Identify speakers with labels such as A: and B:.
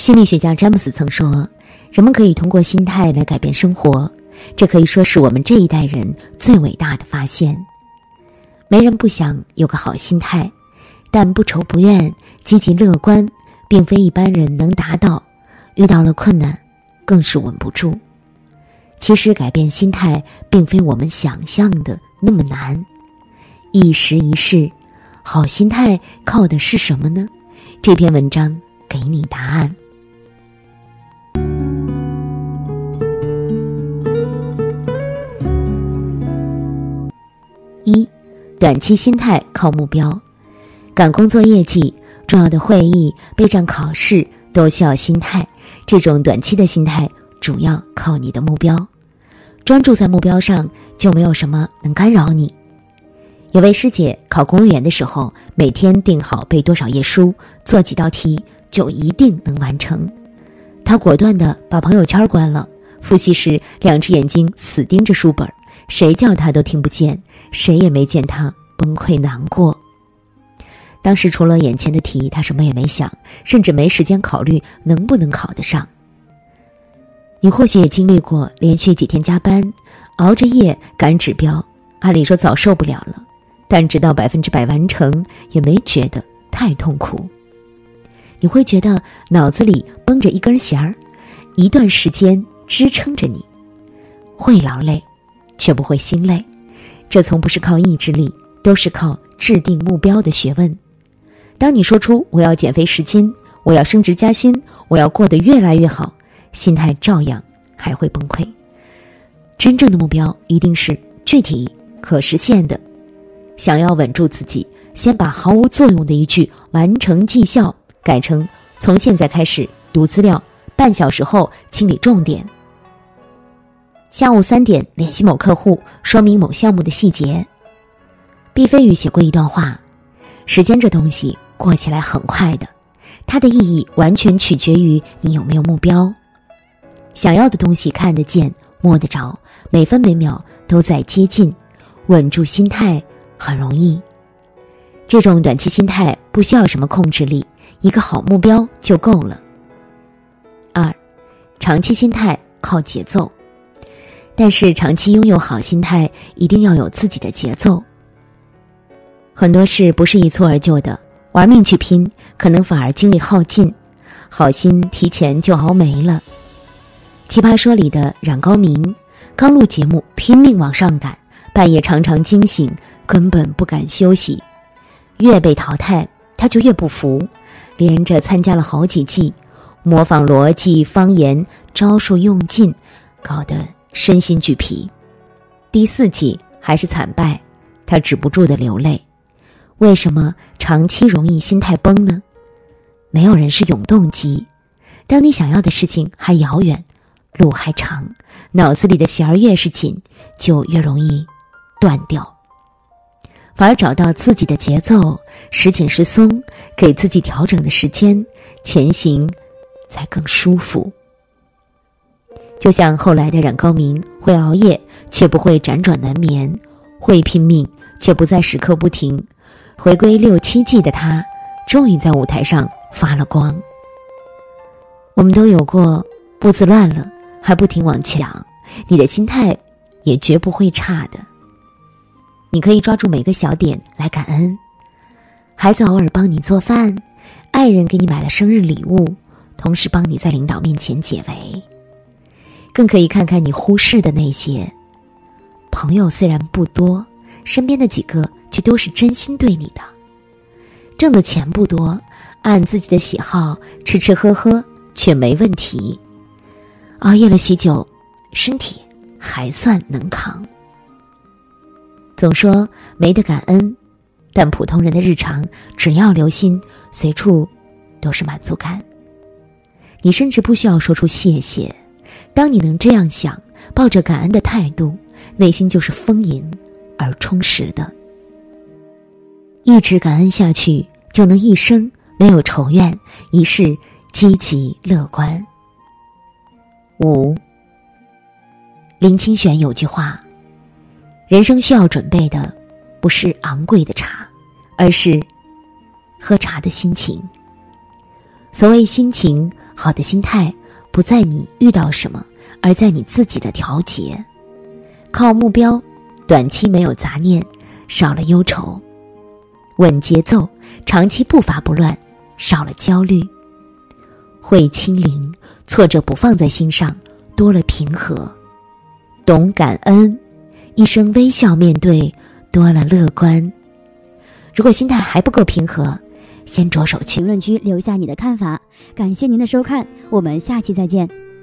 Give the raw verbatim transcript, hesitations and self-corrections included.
A: 心理学家詹姆斯曾说，人们可以通过心态来改变生活，这可以说是我们这一代人最伟大的发现。没人不想有个好心态，但不愁不怨、积极乐观并非一般人能达到，遇到了困难更是稳不住。其实改变心态并非我们想象的那么难，一时一事，好心态靠的是什么呢？这篇文章给你答案。一，短期心态靠目标。赶工作业绩、重要的会议、备战考试都需要心态，这种短期的心态主要靠你的目标。专注在目标上，就没有什么能干扰你。有位师姐考公务员的时候，每天定好背多少页书，做几道题，就一定能完成。她果断地把朋友圈关了，复习时两只眼睛死盯着书本，谁叫她都听不见，谁也没见她崩溃难过。当时除了眼前的题，她什么也没想，甚至没时间考虑能不能考得上。你或许也经历过连续几天加班，熬着夜赶指标，按理说早受不了了，但直到百分之百完成，也没觉得太痛苦。你会觉得脑子里绷着一根弦儿，一段时间支撑着你，会劳累，却不会心累。这从不是靠意志力，都是靠制定目标的学问。当你说出我要减肥十斤，我要升职加薪，我要过得越来越好，心态照样还会崩溃。真正的目标一定是具体可实现的。想要稳住自己，先把毫无作用的一句完成绩效改成从现在开始读资料，半小时后清理重点，下午三点联系某客户，说明某项目的细节。毕飞宇写过一段话，时间这东西过起来很快的，它的意义完全取决于你有没有目标。想要的东西看得见摸得着，每分每秒都在接近，稳住心态很容易。这种短期心态不需要什么控制力，一个好目标就够了。二，长期心态靠节奏。但是长期拥有好心态，一定要有自己的节奏。很多事不是一蹴而就的，玩命去拼，可能反而精力耗尽，好心提前就熬没了。奇葩说里的冉高明，刚录节目拼命往上赶，半夜常常惊醒，根本不敢休息。越被淘汰，他就越不服，连着参加了好几季，模仿逻辑、方言、招数用尽，搞得身心俱疲。第四季还是惨败，他止不住的流泪。为什么长期容易心态崩呢？没有人是永动机，当你想要的事情还遥远，路还长，脑子里的弦儿越是紧，就越容易断掉。反而找到自己的节奏，时紧时松，给自己调整的时间，前行才更舒服。就像后来的冉高明，会熬夜却不会辗转难眠，会拼命却不再时刻不停。回归六七季的他，终于在舞台上发了光。我们都有过步子乱了还不停往前，你的心态也绝不会差的。你可以抓住每个小点来感恩，孩子偶尔帮你做饭，爱人给你买了生日礼物，同时帮你在领导面前解围。更可以看看你忽视的那些，朋友虽然不多，身边的几个却都是真心对你的。挣的钱不多，按自己的喜好吃吃喝喝却没问题。熬夜了许久，身体还算能扛。总说没得感恩，但普通人的日常只要留心，随处都是满足感。你甚至不需要说出谢谢，当你能这样想，抱着感恩的态度，内心就是丰盈而充实的。一直感恩下去，就能一生没有仇怨，一世积极乐观。五，林清玄有句话，人生需要准备的不是昂贵的茶，而是喝茶的心情。 所谓心情，好的心态不在你遇到什么，而在你自己的调节。靠目标，短期没有杂念，少了忧愁；稳节奏，长期步伐不乱，少了焦虑；会清零，挫折不放在心上，多了平和；懂感恩，一生微笑面对，多了乐观。如果心态还不够平和，先着手去
B: 评论区留下你的看法。感谢您的收看，我们下期再见。